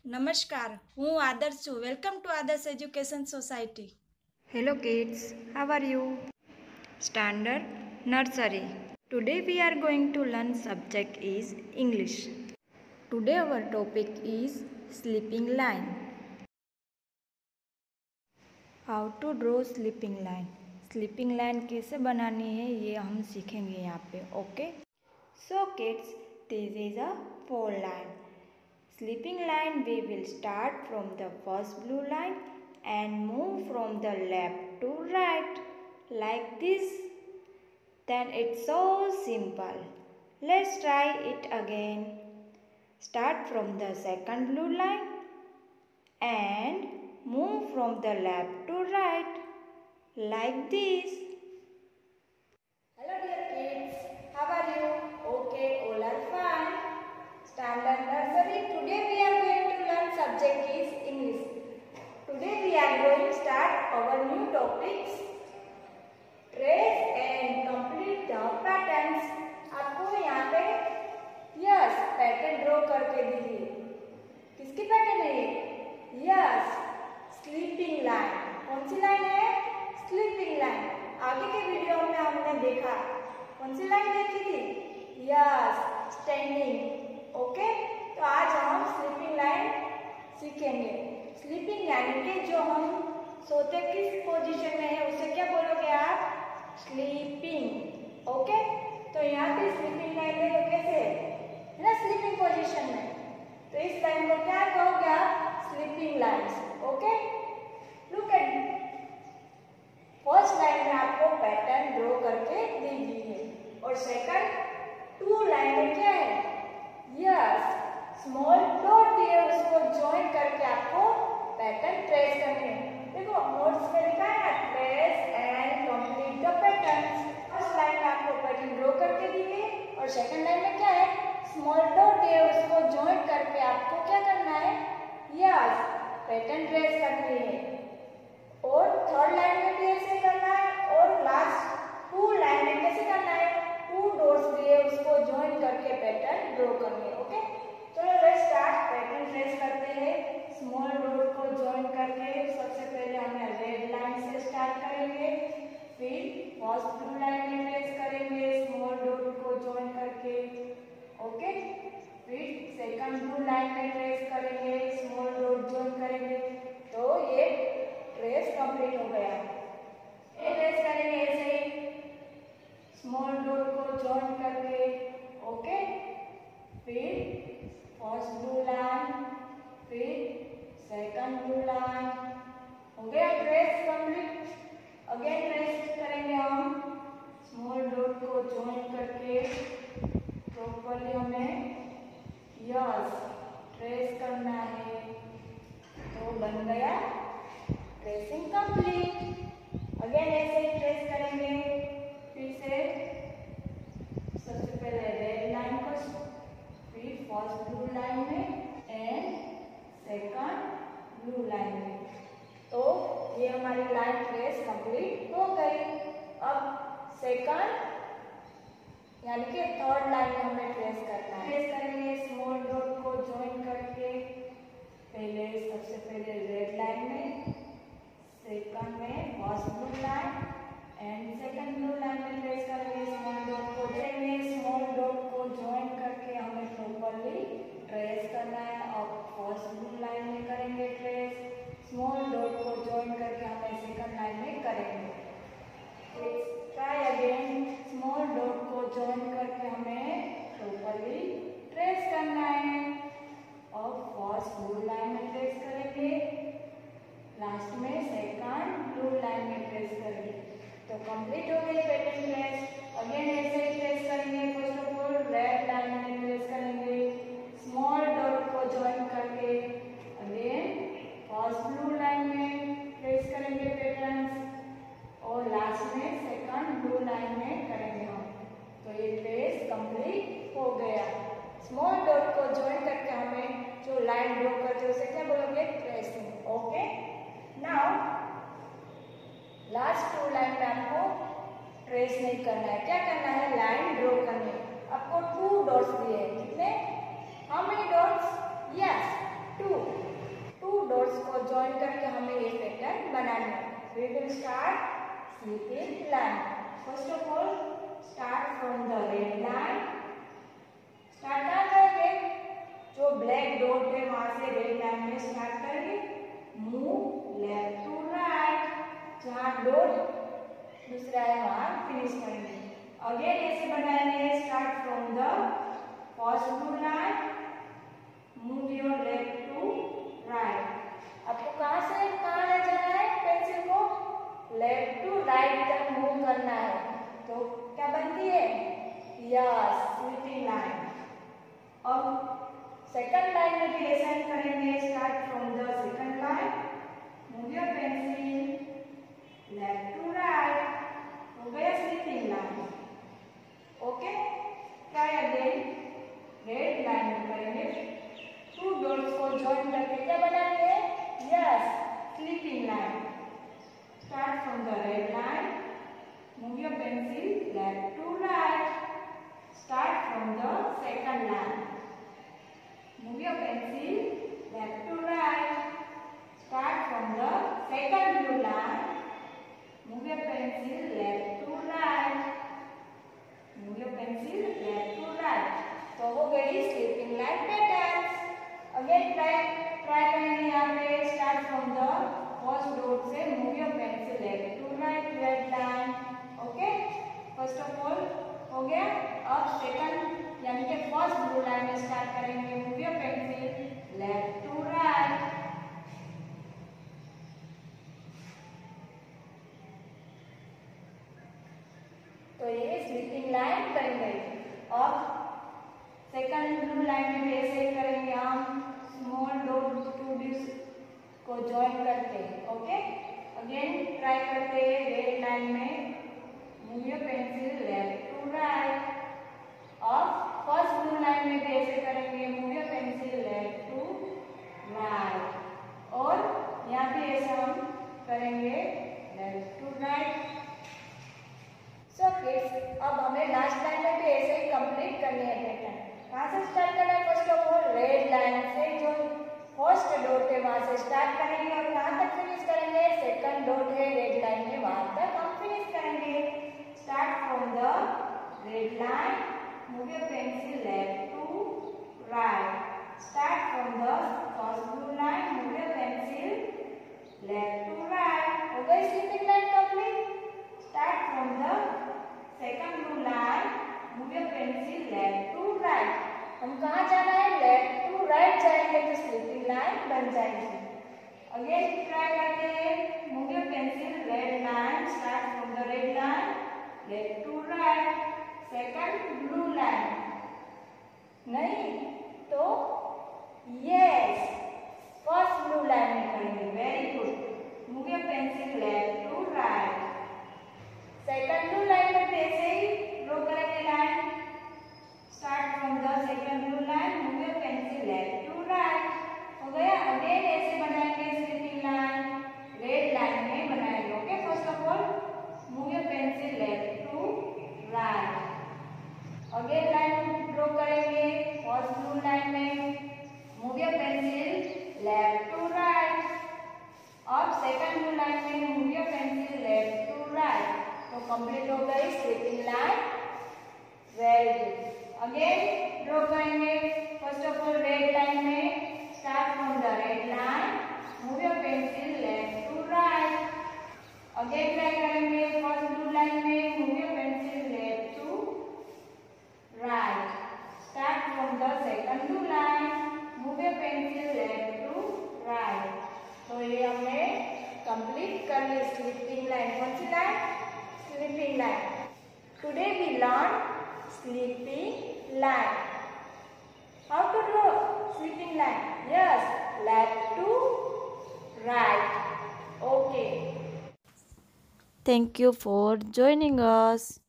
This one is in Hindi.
નમસ્કાર, હું આદર્શ છું. Welcome to Adarsh education society. Hello kids, how are you? Standard Nursery. Today we are going to learn subject is English. Today our topic is sleeping line. How to draw sleeping line. Sleeping line कैसे बनानी है ये हम सीखेंगे यहाँ पे. Okay. So kids, this is a four line. Sleeping line we will start from the first blue line and move from the left to right like this. Then it's so simple. Let's try it again. Start from the second blue line and move from the left to right like this. Hello dear kids, how are you? Okay, all are fine. Standard nursery. Today we are going to learn subject is English. Today we are going to start our new topics. Trace and complete the patterns. आपको यहाँ पे यस पैटर्न ड्रॉ करके दीजिए. किसकी पैटर्न है ये? Yes, sleeping line. कौन सी लाइन है? Sleeping line. आगे के वीडियो में हमने देखा कौन सी लाइन देखी थी? Yes, standing. ओके, तो आज हम स्लीपिंग लाइन सीखेंगे. स्लीपिंग यानी कि जो हम सोते किस पोजीशन में है उसे क्या बोलोगे आप? स्लीपिंग. ओके, तो यहाँ पे स्लीपिंग लाइन है तो कैसे है ना, स्लीपिंग पोजीशन में, तो इस लाइन को क्या कहोगे आप? Sleeping lines. Okay, look at first line में आपको पैटर्न ड्रॉ करके दीजिए और सेकंड टू लाइन में क्या है? यस, स्मॉल डॉट दिए उसको ज्वाइन करके आपको पैटर्न ट्रेस करने हैं. देखो नोट्स में लिखा है ना, trace and complete the patterns. First line में आपको पैटर्न ड्रॉ करके दिए और सेकंड लाइन में क्या है? स्मॉल डॉट दिए उसको ज्वाइन करके आपको क्या करना है? यस, पैटर्न ट्रेस करनी है. और थर्ड लाइन में भी ऐसे करना है और लास्ट टू लाइन में कैसे करना है? टू डॉट्स दिए उसको ज्वाइन करके पैटर्न ड्रॉ करनी है. ओके, चलो लेट्स स्टार्ट. पैटर्न ट्रेस करते हैं. स्मॉल डॉट को ज्वाइन करके सबसे पहले हमें रेड लाइन से स्टार्ट करेंगे, फिर फर्स्ट ब्लू लाइन में ट्रेस करेंगे स्मॉल डॉट को ज्वाइन करके. ओके, फिर सेकंड ब्लू लाइन में ट्रेस करेंगे, स्मॉल डॉट ज्वाइन करेंगे. तो ये ट्रेस कंप्लीट हो गया. ये ट्रेस करेंगे ऐसे ही स्मॉल डॉट को ज्वाइन करके. ओके, फिर फर्स्ट ब्लू लाइन, फिर सेकंड ब्लू लाइन. हो गया ट्रेस कंप्लीट. अगेन ट्रेस करेंगे हम स्मॉल डॉट को ज्वाइन करके प्रॉपर्ली हमें यस ट्रेस करना है. तो बन गया ट्रेसिंग कंप्लीट. अगेन ऐसे ही ट्रेस करेंगे. फिर से सबसे पहले रेड लाइन को, फिर फर्स्ट ब्लू लाइन में एंड सेकंड ब्लू लाइन में. तो ये हमारी लाइन ट्रेस कंप्लीट हो गई. अब सेकंड यानी कि थर्ड लाइन में हमें ट्रेस करना है. ट्रेस करेंगे स्मॉल डॉट को ज्वाइन करके पहले सबसे पहले रेड लाइन में, सेकंड में first blue line and second blue line में ट्रेस करेंगे स्मॉल डॉट को. स्मॉल डॉट को ज्वाइन करके हमें प्रॉपर्ली ट्रेस करना है. अब फर्स्ट ब्लू लाइन में करेंगे ट्रेस, स्मॉल डॉट को ज्वाइन करके हमें सेकंड लाइन में करेंगे. Try again. स्मॉल डॉट को ज्वाइन करके हमें प्रॉपर्ली ट्रेस करना है. अब फर्स्ट ब्लू लाइन में ट्रेस करेंगे, लास्ट में सेकंड ब्लू लाइन में ट्रेस करेंगे. तो कंप्लीट हो गई पैटर्न ट्रेस. अगेन ऐसे ही ट्रेस करेंगे. First of all red line में ट्रेस करेंगे स्मॉल डॉट को ज्वाइन करके. अगेन फर्स्ट ब्लू लाइन में ट्रेस करेंगे पैटर्न्स और लास्ट में सेकंड ब्लू लाइन में करेंगे हम. तो ये ट्रेस कंप्लीट हो गया. स्मॉल डॉट को ज्वाइन करके हमें जो लाइन ड्रॉ करते हैं उसे क्या बोलोगे? Tracing. Okay, now last two line में आपको ट्रेस नहीं करना है. क्या करना है? लाइन ड्रॉ करनी है. आपको टू डॉट्स दिए हैं. कितने? How many dots? यस, 2. बनानी है. We will start sleeping line. First of all, start from the red line. Start कहाँ करेंगे? जो ब्लैक डॉट है वहां से रेड लाइन में स्टार्ट करेंगे. Move left to right. जहाँ डॉट दूसरा है वहां फिनिश करेंगे. अगेन ऐसे बनाएंगे. Start from the first blue line. Move your left to right. आपको कहाँ से कहाँ ले जाना है? पेंसिल को लेफ्ट टू राइट तक मूव करना है. तो क्या बनती है? Yes, sleeping line. अब सेकंड लाइन में भी ऐसा ही करेंगे. Start from the second line. Move your pencil left to right. हो गया sleeping line. Okay, try again. Red line में करेंगे. टू डॉट्स को जॉइन करके क्या बनाएंगे? Yes, sleeping line. Start from the red line. Move your pencil left to right. Start from the second line. Move your pencil left to right. Start from the second blue line. Move your pencil left to right. Move your pencil left to right. तो हो गई sleeping line pattern. Again try करेंगे. यहाँ पे start from the first dot से move your pencil left to right red line. Okay, first of all हो गया. अब सेकंड यानी कि फर्स्ट ब्लू लाइन में स्टार्ट करेंगे. Move your pencil left to right. तो ये स्लीपिंग लाइन बन गई. अब सेकंड ब्लू लाइन में भी ऐसे ही करेंगे. हम स्मॉल डॉट टू डिस को ज्वाइन करते हैं. ओके, अगेन ट्राई करते हैं. रेड लाइन में move your pencil left to right. और फर्स्ट ब्लू लाइन में भी ऐसे करेंगे. Move your pencil left to right. और यहाँ भी ऐसा हम करेंगे left to right. So kids, अब हमें लास्ट लाइन में भी ऐसे ही कंप्लीट करनी है पैटर्न. कहाँ से स्टार्ट करना है? First of all red line से जो फर्स्ट डॉट है वहां से स्टार्ट करेंगे और कहाँ तक फिनिश करेंगे? सेकंड डॉट है रेड लाइन में, वहां तक हम फिनिश करेंगे. Start from the red line. Move your pencil left to right. Start from the first blue line. Move your pencil left to right. हो गई sleeping line complete. Start from the second blue line. Move your pencil left to right. हम कहाँ जाना है? लेफ्ट टू राइट जाएंगे तो स्लीपिंग लाइन बन जाएगी. अगेन ट्राई करते हैं. Move your pencil red line. Start from the red line left to right. Second blue line. नहीं तो यस, फर्स्ट ब्लू लाइन में करेंगे. Very good. Move your pencil left to right. Second blue line में ऐसे ही ड्रॉ करेंगे line. Start from the second blue line. Move your pencil left to right. हो गया. अगेन ऐसे बनाएंगे स्लीपिंग लाइन. रेड लाइन में बनाएंगे. Okay, first of all move your pencil left to right. Again line draw करेंगे फर्स्ट ब्लू लाइन में. Move your pencil left to right. अब सेकंड ब्लू लाइन में move your pencil left to right. तो कंप्लीट हो गई sleeping line. Very good. Again draw करेंगे. First of all red line में. Start from the red line. Move your pencil left to right. Again try करेंगे. फर्स्ट ब्लू लाइन में move your pencil left to right. Start from the second blue line. Move your pencil left to right. तो ये हमने कंप्लीट कर ली स्लीपिंग लाइन. कौन सी line? Sleeping line. Today we learn sleeping line. How to draw sleeping line? Yes, left to right. Okay. Thank you for joining us.